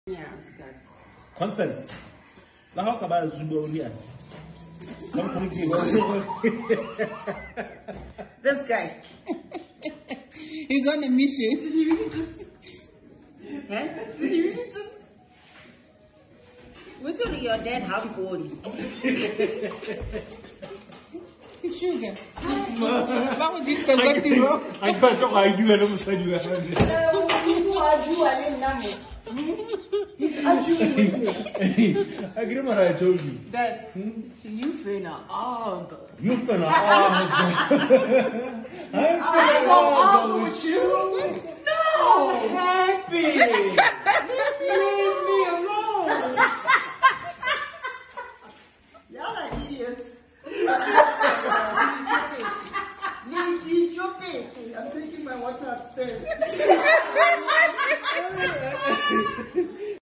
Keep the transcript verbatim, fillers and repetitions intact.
Yeah, I'm scared. Constance. La how about Zubonia? This guy. He's on a mission. Did he really just? Huh? Did he really just? What's your your dad have gone? Sugar. Why would you say what you wrote? I can't talk like you and I'm saying you have this. He's arguing with me. I agree what I told you. That you finna argue. You finna argue. I don't argue with you. No. Happy.